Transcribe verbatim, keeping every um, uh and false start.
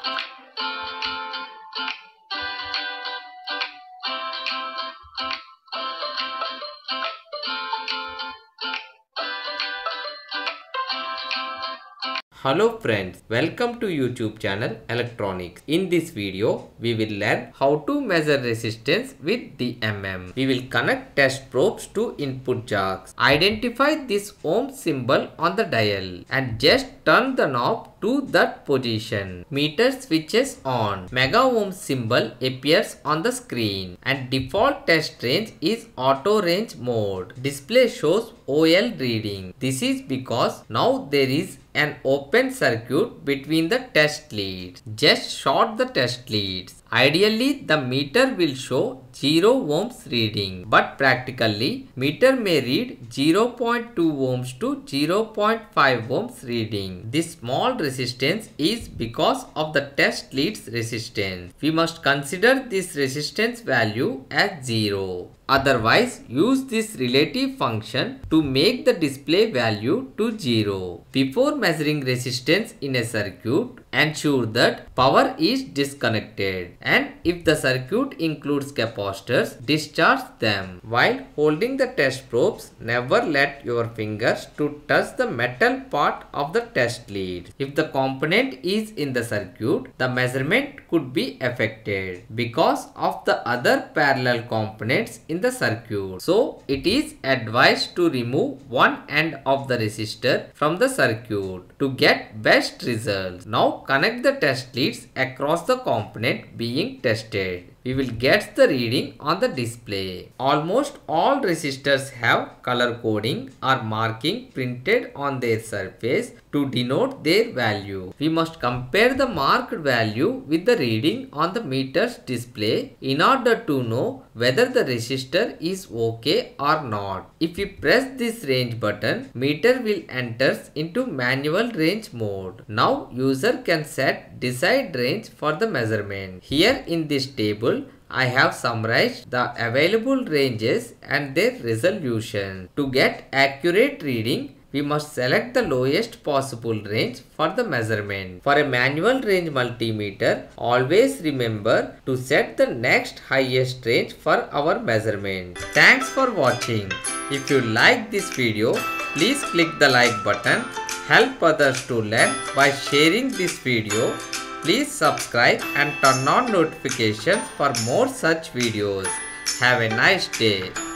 Hello friends, welcome to YouTube channel Electronics. In this video, we will learn how to measure resistance with D M M. We will connect test probes to input jacks. Identify this ohm symbol on the dial and just turn the knob to that position. Meter switches on. Mega ohm symbol appears on the screen and default test range is auto range mode. Display shows O L reading. This is because now there is an open circuit between the test leads. Just short the test leads. Ideally, the meter will show zero ohms reading, but practically, meter may read zero point two ohms to zero point five ohms reading. This small resistance is because of the test leads resistance. We must consider this resistance value as zero. Otherwise, use this relative function to make the display value to zero. Before measuring resistance in a circuit, ensure that power is disconnected, and if the circuit includes capacitors, discharge them. While holding the test probes, never let your fingers to touch the metal part of the test lead. If the component is in the circuit, the measurement could be affected because of the other parallel components in the circuit. So, it is advised to remove one end of the resistor from the circuit to get best results. Now, connect the test leads across the component being tested. We will get the reading on the display. Almost all resistors have color coding or marking printed on their surface to denote their value. We must compare the marked value with the reading on the meter's display in order to know whether the resistor is okay or not. If we press this range button, meter will enter into manual range mode. Now user can set desired range for the measurement. Here in this table, I have summarized the available ranges and their resolution. To get accurate reading, we must select the lowest possible range for the measurement. For a manual range multimeter, always remember to set the next highest range for our measurement. Thanks for watching. If you like this video, please click the like button. Help others to learn by sharing this video. Please subscribe and turn on notifications for more such videos. Have a nice day.